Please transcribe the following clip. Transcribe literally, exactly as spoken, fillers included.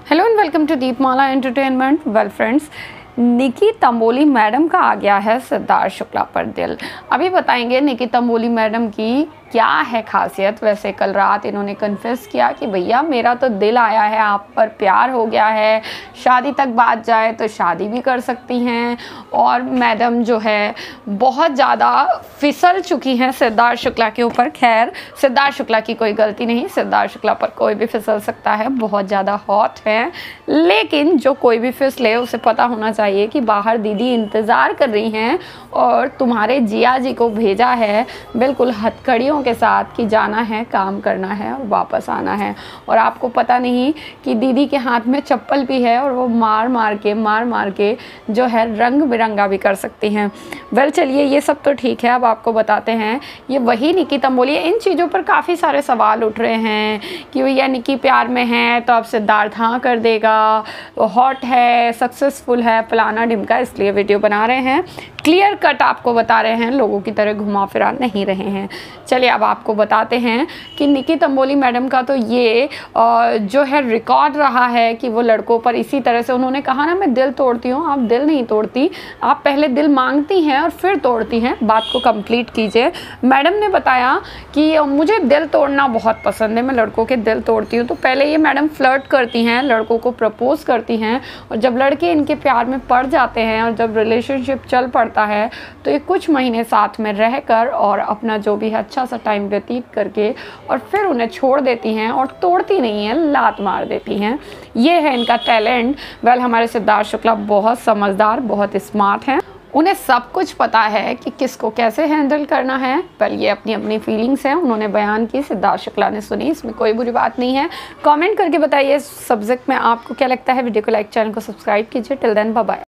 Hello and welcome to Deepmala entertainment. Well friends, Nikki Tamboli madam का आ गया है सिद्धार्थ शुक्ला पर दिल। अभी बताएंगे निकी तंबोली मैडम की क्या है खासियत। वैसे कल रात इन्होंने कन्फेस किया कि भैया मेरा तो दिल आया है आप पर, प्यार हो गया है, शादी तक बात जाए तो शादी भी कर सकती हैं। और मैडम जो है बहुत ज़्यादा फिसल चुकी हैं सिद्धार्थ शुक्ला के ऊपर। खैर, सिद्धार्थ शुक्ला की कोई गलती नहीं, सिद्धार्थ शुक्ला पर कोई भी फिसल सकता है, बहुत ज़्यादा हॉट है। लेकिन जो कोई भी फिसले उसे पता होना चाहिए कि बाहर दीदी इंतज़ार कर रही हैं और तुम्हारे जिया जी को भेजा है बिल्कुल हथकड़ियों के साथ कि जाना है, काम करना है और वापस आना है। और आपको पता नहीं कि दीदी के हाथ में चप्पल भी है और वो मार मार के मार मार के जो है रंग बिरंगा भी कर सकती हैं। वेल चलिए, ये सब तो ठीक है। अब आपको बताते हैं ये वही निकी तंबोली। इन चीज़ों पर काफ़ी सारे सवाल उठ रहे हैं कि भैया निकी प्यार में है तो अब सिद्धार्थ हाँ कर देगा, हॉट है, सक्सेसफुल है, फलाना ढिमका, इसलिए वीडियो बना रहे हैं। क्लियर कट आपको बता रहे हैं, लोगों की तरह घुमा फिरा नहीं रहे हैं। चलिए अब आपको बताते हैं कि निकी तंबोली मैडम का तो ये जो है रिकॉर्ड रहा है कि वो लड़कों पर इसी तरह से, उन्होंने कहा ना मैं दिल तोड़ती हूँ, आप दिल नहीं तोड़ती, आप पहले दिल मांगती हैं और फिर तोड़ती हैं। बात को कंप्लीट कीजिए। मैडम ने बताया कि मुझे दिल तोड़ना बहुत पसंद है, मैं लड़कों के दिल तोड़ती हूँ। तो पहले ये मैडम फ्लर्ट करती हैं, लड़कों को प्रपोज करती हैं, और जब लड़के इनके प्यार में पड़ जाते हैं और जब रिलेशनशिप चल पड़ता है तो ये कुछ महीने साथ में रहकर और अपना जो भी अच्छा सा टाइम व्यतीत करके और फिर उन्हें छोड़ देती हैं और तोड़ती नहीं हैं, लात मार देती हैं। ये है इनका टैलेंट। वेल, हमारे सिद्धार्थ शुक्ला बहुत समझदार, बहुत स्मार्ट हैं, उन्हें सब कुछ पता है कि किसको कैसे हैंडल करना है। पर ये अपनी अपनी फीलिंग्स हैं, उन्होंने बयान की, सिद्धार्थ शुक्ला ने सुनी, इसमें कोई बुरी बात नहीं है। कमेंट करके बताइए सब्जेक्ट में आपको क्या लगता है। वीडियो को लाइक, चैनल को सब्सक्राइब कीजिए। Till then bye bye.